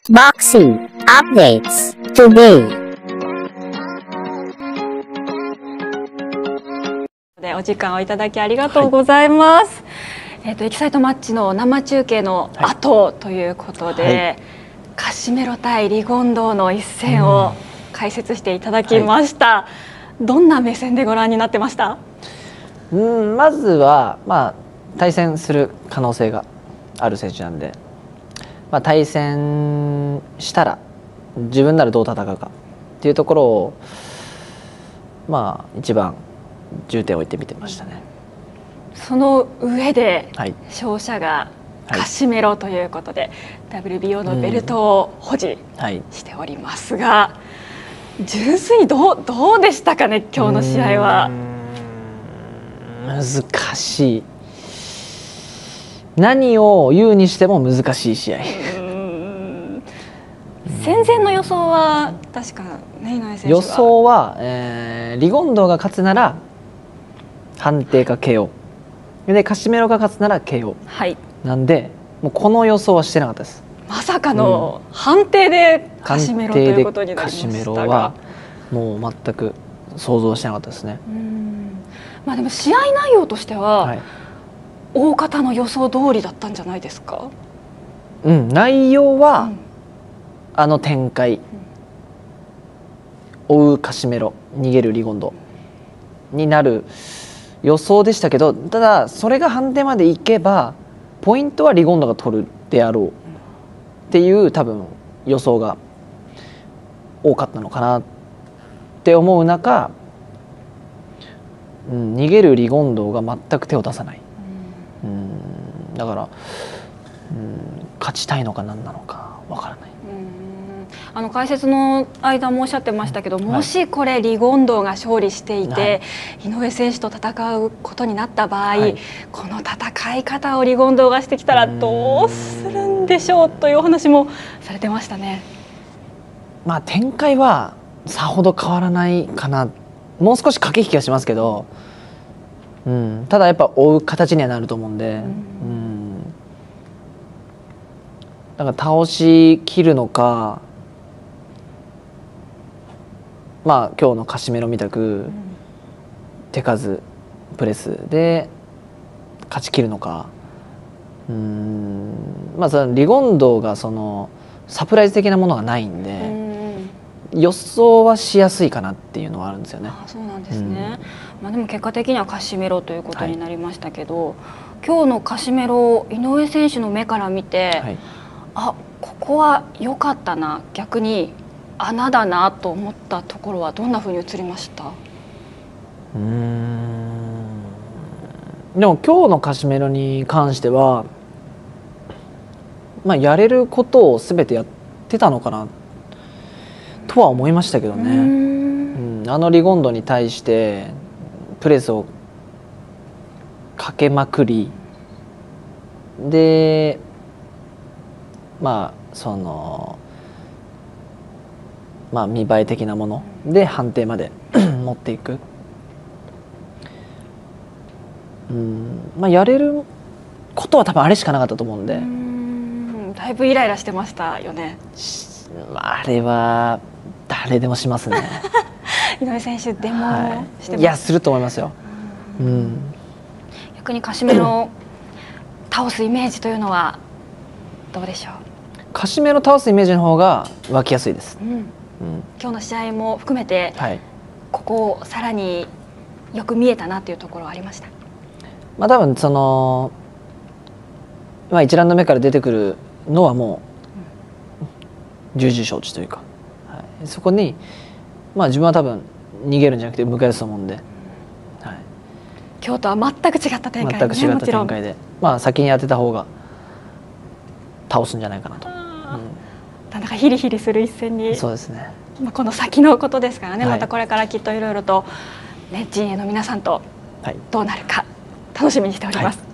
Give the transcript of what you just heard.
Boxing updates today. お時間をいただきありがとうございます。エキサイトマッチの生中継の後ということで、カシメロ対リゴンドーの一戦を解説していただきました。どんな目線でご覧になってました？ まずは、対戦する可能性がある選手なんで、対戦したら自分ならどう戦うかっていうところを、一番重点を置いて見てましたね。その上で、勝者がカシメロということで、WBO のベルトを保持しておりますが、純粋にどうでしたかね、今日の試合は。 難しい。何を言うにしても難しい試合。 戦前の予想は確かね、井上選手が予想は、リゴンドーが勝つなら判定か KO で、カシメロが勝つなら KO、なんでもうこの予想はしてなかったです。 まさかの判定でカシメロということになりましたが、 カシメロはもう全く想像してなかったですね。 でも試合内容としては、大方の予想通りだったんじゃないですか？ 内容は、あの展開、追うカシメロ、逃げるリゴンドになる予想でしたけど、ただそれが判定までいけばポイントはリゴンドが取るであろうっていう多分予想が多かったのかなって思う中、逃げるリゴンドが全く手を出さない。だから、勝ちたいのか何なのかわからない。 解説の間もおっしゃってましたけど、もしこれリゴンドーが勝利していて、井上選手と戦うことになった場合、この戦い方をリゴンドーがしてきたらどうするんでしょうというお話もされてましたね。 展開はさほど変わらないかな、もう少し駆け引きはしますけど、ただやっぱ追う形にはなると思うんで、だから倒しきるのか、今日のカシメロみたく手数プレスで勝ちきるのか、そのリゴンドーがそのサプライズ的なものがないんで、予想はしやすいかなっていうのはあるんですよね。 そうなんですね。でも結果的にはカシメロということになりましたけど、今日のカシメロ、井上選手の目から見て、ここは良かったな、逆に穴だなと思ったところはどんなふうに映りました？ でも今日のカシメロに関しては、やれることを全てやってたのかなとは思いましたけどね。あのリゴンドに対してプレスをかけまくりで、その見栄え的なもので判定まで持っていく、やれることは多分あれしかなかったと思うんで、 だいぶイライラしてましたよね。 あれは誰でもしますね。 井上選手でもしてます？ いや、すると思いますよ。 逆にカシメロを倒すイメージというのはどうでしょう？ カシメロ倒すイメージの方が湧きやすいです。 今日の試合も含めて、ここをさらによく見えたなというところはありました？ 多分その、1ラウンド目から出てくるのはもう重々承知というか、そこに、自分は多分逃げるんじゃなくて向かい出すと思うんで、 今日とは全く違った展開で、 全く違った展開で、先に当てた方が倒すんじゃないかなと。 なんだかヒリヒリする一戦に。 そうですね。 この先のことですからね、またこれからきっといろいろと、陣営の皆さんとどうなるか楽しみにしております。